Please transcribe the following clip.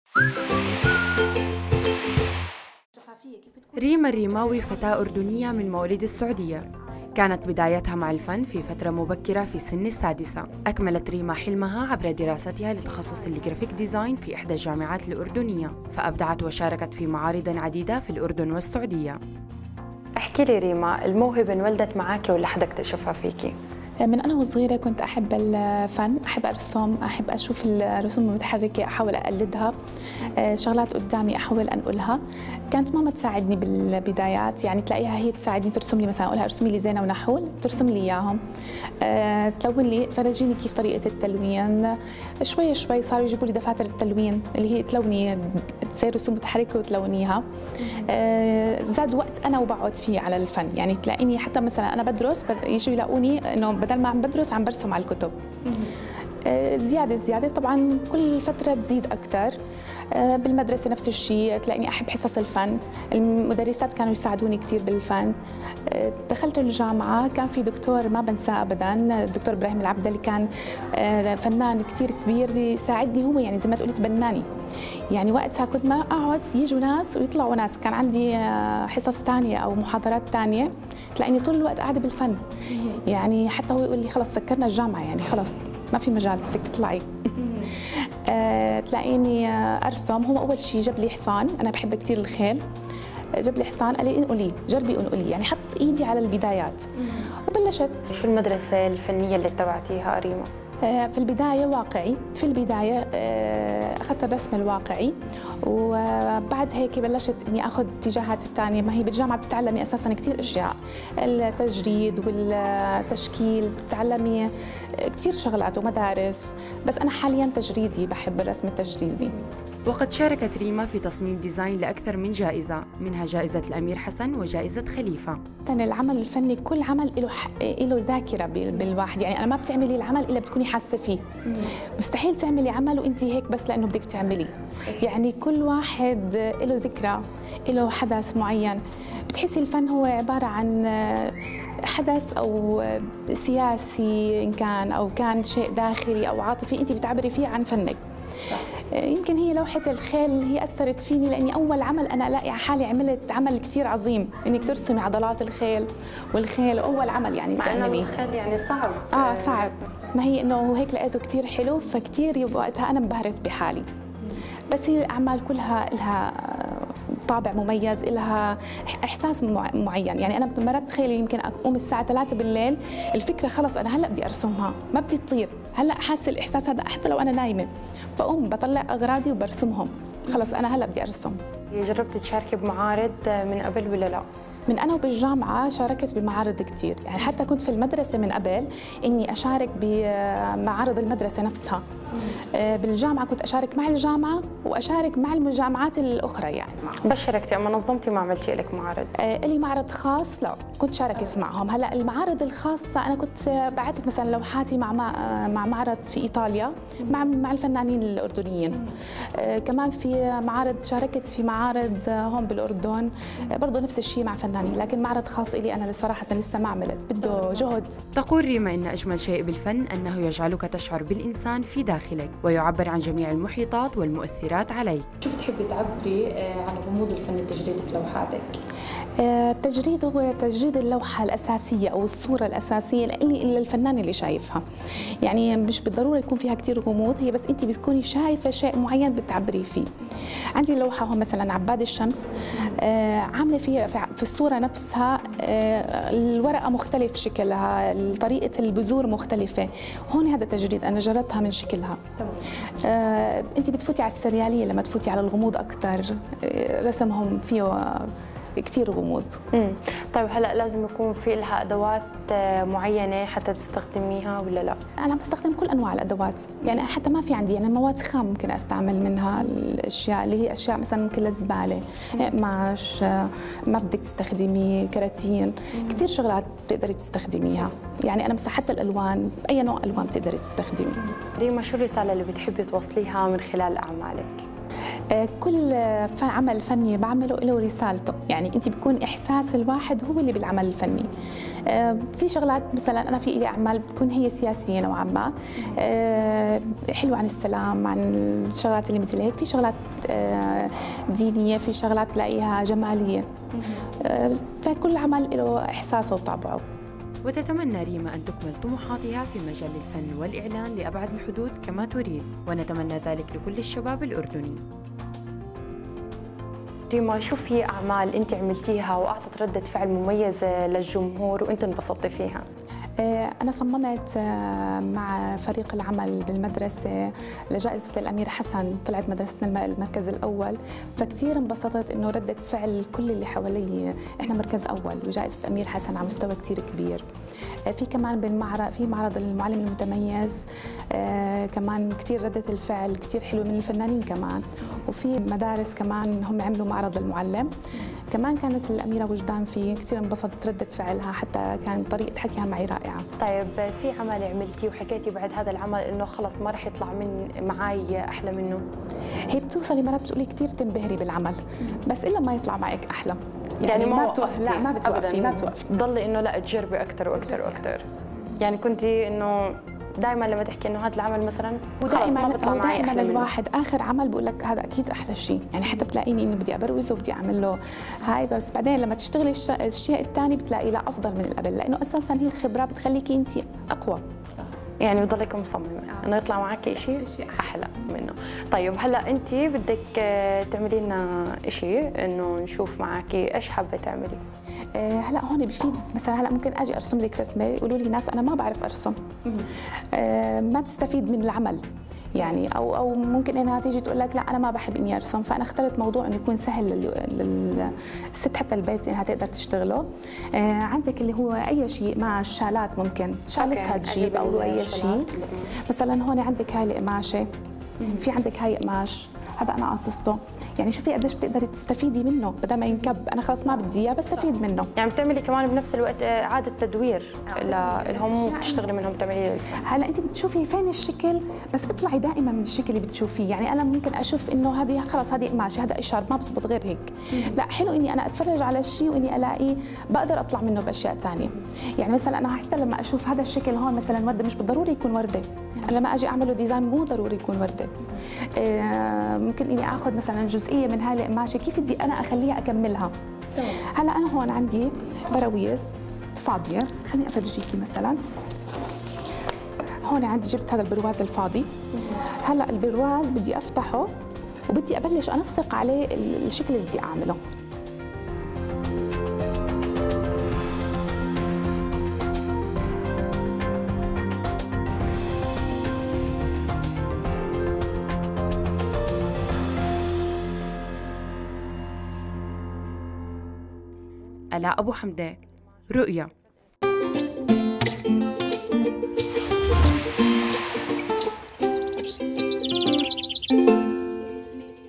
ريما الريماوي فتاة أردنية من مواليد السعودية. كانت بدايتها مع الفن في فترة مبكرة في سن السادسة. أكملت ريما حلمها عبر دراستها لتخصص الجرافيك ديزاين في إحدى الجامعات الأردنية، فأبدعت وشاركت في معارض عديدة في الأردن والسعودية. احكي لي ريما، الموهبة انولدت معاكي ولا حدا اكتشفها فيكي؟ من أنا وصغيرة كنت أحب الفن، أحب أرسم، أحب أشوف الرسوم المتحركة أحاول أقلدها، شغلات قدامي أحاول أنقلها. كانت ماما تساعدني بالبدايات، يعني تلاقيها هي تساعدني ترسم لي، مثلا أقولها ارسمي لي زينة ونحول ترسم لي إياهم، تلون لي، تفرجيني كيف طريقة التلوين. شوي شوي صاروا يجيبوا لي دفاتر التلوين اللي هي تلوني زي رسوم متحركة وتلونيها. زاد وقت أنا وبقعد فيه على الفن، يعني تلاقيني حتى مثلا أنا بدرس يجوا يلاقوني إنه بدل ما عم بدرس عم برسم على الكتب. زيادة طبعا كل فترة تزيد أكثر. بالمدرسة نفس الشيء، تلاقيني أحب حصص الفن، المدرسات كانوا يساعدوني كثير بالفن. دخلت الجامعة كان في دكتور ما بنساه أبدا، الدكتور إبراهيم العبد اللي كان فنان كثير كبير يساعدني، هو يعني زي ما تقولي تبناني. يعني وقتها كنت ما أقعد يجوا ناس ويطلعوا ناس، كان عندي حصص ثانية أو محاضرات ثانية تلاقيني طول الوقت قاعدة بالفن. يعني حتى هو يقول لي خلص سكرنا الجامعة، يعني خلص ما في مجال بدك تطلعي. تلاقيني أرسم. هو أول شيء جاب لي حصان، أنا بحب كثير الخيل، جاب لي حصان قال لي انقلي جربي انقلي، يعني حط ايدي على البدايات وبلشت. شو المدرسة الفنية اللي اتبعتيها ريما؟ في البداية واقعي، في البداية أخذت الرسم الواقعي، وبعد هيك بلشت إني أخذ اتجاهات الثانية. ما هي بالجامعة بتتعلمي أساساً كثير أشياء، التجريد والتشكيل، بتتعلمي كثير شغلات ومدارس، بس أنا حالياً تجريدي، بحب الرسم التجريدي. وقد شاركت ريما في تصميم ديزاين لأكثر من جائزة، منها جائزة الأمير حسن وجائزة خليفة. العمل الفني كل عمل له ذاكرة بالواحد، يعني أنا ما بتعملي العمل إلا بتكوني حاسة فيه. مستحيل تعملي عمل وأنت هيك بس لأنه بدك تعملي، يعني كل واحد له ذكرى، له حدث معين. بتحسي الفن هو عبارة عن حدث أو سياسي إن كان، أو كان شيء داخلي أو عاطفي أنت بتعبري فيه عن فنك. يمكن هي لوحة الخيل هي أثرت فيني، لأني أول عمل أنا ألاقي على حالي عملت عمل كتير عظيم، إنك ترسمي عضلات الخيل والخيل، أول عمل يعني تعملي. مع إنه الخيل يعني صعب. صعب، ما هي إنه هيك لقيته كتير حلو، فكتير وقتها أنا انبهرت بحالي. بس هي الأعمال كلها لها طابع مميز، لها إحساس معين. يعني أنا مرات بتخيلي يمكن أقوم الساعة 3 بالليل، الفكرة خلص أنا هلأ بدي أرسمها، ما بدي تطير، هلأ حاسة الإحساس هذا حتى لو أنا نايمة، بقوم بطلع أغراضي وبرسمهم، خلص أنا هلأ بدي أرسم. جربتي تشاركي بمعارض من قبل ولا لا؟ من أنا وبالجامعة شاركت بمعارض كتير، يعني حتى كنت في المدرسة من قبل إني أشارك بمعارض المدرسة نفسها. بالجامعة كنت أشارك مع الجامعة وأشارك مع الجامعات الأخرى. يعني بس شاركتي أما نظمتي ما عملتي لك معرض؟ إلي معرض خاص لا، كنت شاركت معهم. هلا المعارض الخاصة أنا كنت بعثت مثلا لوحاتي مع معرض في إيطاليا مع الفنانين الأردنيين. كمان في معارض شاركت في معارض هون بالأردن برضه نفس الشيء مع فنانين، لكن معرض خاص إلي أنا صراحة لسه ما عملت، بده جهد. تقول ريما إن أجمل شيء بالفن أنه يجعلك تشعر بالإنسان في داخلك ويعبر عن جميع المحيطات والمؤثرات عليك. شو بتحبي تعبري عن غموض الفن التجريدي في لوحاتك؟ التجريد هو تجريد اللوحة الأساسية أو الصورة الأساسية اللي الفنان اللي شايفها، يعني مش بالضرورة يكون فيها كتير غموض، هي بس أنت بتكوني شايفة شيء معين بتعبري فيه. عندي لوحة هون مثلا عباد الشمس، عاملة فيها في الصورة نفسها الورقة مختلف شكلها، طريقة البذور مختلفة، هون هذا تجريد أنا جردتها من شكلها. أنت بتفوتي على السريالية لما تفوتي على الغموض أكثر، رسمهم فيه كتير غموض. طيب هلا لازم يكون في لها ادوات معينه حتى تستخدميها ولا لا؟ انا بستخدم كل انواع الادوات، يعني حتى ما في عندي يعني مواد خام ممكن استعمل منها الاشياء اللي هي اشياء مثلا ممكن للزباله، قماش ما بدك تستخدمي كراتين، كثير شغلات بتقدري تستخدميها. يعني انا مثلا حتى الالوان، اي نوع الوان بتقدري تستخدمي. ريما، شو الرساله اللي بتحبي توصليها من خلال اعمالك؟ كل عمل فني بعمله له رسالته، يعني انت بيكون احساس الواحد هو اللي بالعمل الفني. في شغلات مثلا انا في لي اعمال بتكون هي سياسيه نوعا ما، حلوه عن السلام، عن الشغلات اللي مثل هيك، في شغلات دينيه، في شغلات تلاقيها جماليه. فكل عمل له احساسه وطابعه. وتتمنى ريما أن تكمل طموحاتها في مجال الفن والإعلان لأبعد الحدود كما تريد، ونتمنى ذلك لكل الشباب الأردني. ريما، شو في أعمال أنت عملتيها وأعطت ردة فعل مميزة للجمهور وأنت انبسطتي فيها؟ أنا صممت مع فريق العمل بالمدرسة لجائزة الأمير حسن، طلعت مدرستنا المركز الأول، فكتير انبسطت إنه ردة فعل كل اللي حوالي إحنا مركز أول وجائزة أمير حسن على مستوى كتير كبير. في كمان بالمعرض، في معرض المعلم المتميز، كمان كتير ردة الفعل كتير حلوة من الفنانين كمان، وفي مدارس كمان هم عملوا معرض للمعلم، كمان كانت الأميرة وجدان فيه، كثير انبسطت ردة فعلها، حتى كان طريقة حكيها معي رائعة. طيب، في عمل عملتيه وحكيتي بعد هذا العمل إنه خلص ما رح يطلع معي أحلى منه؟ هي بتوصلي مرات بتقولي كثير تنبهري بالعمل، بس إلا ما يطلع معك أحلى. يعني ما بتوقفي، لا ما بتوقفي، ما بتوقفي، ضلي إنه لا تجربي أكثر وأكثر وأكثر. يعني كنتي إنه دائما لما تحكي انه هذا العمل مثلا ودائما الواحد اخر عمل بقول لك هذا اكيد احلى شيء، يعني حتى بتلاقيني انه بدي ابروزه وبدي اعمل له هاي، بس بعدين لما تشتغلي الشيء الثاني بتلاقي لا افضل من اللي قبل، لانه اساسا هي الخبره بتخليكي انت اقوى. يعني بضلك مصممه انه يطلع معك شيء احلى منه. طيب، هلا انت بدك تعملي لنا شيء انه نشوف معك ايش حابه تعملي؟ هلا هون بفيد، مثلا هلا ممكن اجي ارسم لك رسمه يقولوا لي ناس انا ما بعرف ارسم، ما تستفيد من العمل يعني، او ممكن انها تيجي تقول لك لا انا ما بحب اني ارسم، فانا اخترت موضوع انه يكون سهل للست حتى البيت انها تقدر تشتغله. عندك اللي هو اي شيء مع الشالات، ممكن شالتها تجيب او اي شيء. مثلا هون عندك هاي القماشه، في عندك هاي قماش، هذا انا قاصصته، يعني شوفي قديش بتقدري تستفيدي منه بدل ما ينكب، انا خلص ما بدي اياه بستفيد منه. يعني بتعملي كمان بنفس الوقت اعاده تدوير لهم بتشتغلي منهم بتعملي. هلا انت بتشوفي فين الشكل، بس اطلعي دائما من الشكل اللي بتشوفيه، يعني انا ممكن اشوف انه هذه خلص هذه قماشه، هذا اشار ما بزبط غير هيك. لا، حلو اني انا اتفرج على الشيء واني الاقي بقدر اطلع منه باشياء ثانيه. يعني مثلا انا حتى لما اشوف هذا الشكل هون مثلا ورده، مش بالضروري يكون ورده، انا لما اجي اعمله ديزاين مو ضروري يكون ورده. ممكن اني اخذ مثلا جزئيه من هاي القماشه كيف بدي انا اخليها اكملها. هلا انا هون عندي براويز فاضيه، خليني افرجيكي مثلا. هون عندي جبت هذا البرواز الفاضي، هلا البرواز بدي افتحه وبدي ابلش انسق عليه الشكل اللي بدي اعمله. آلاء أبو حمدان، رؤيا.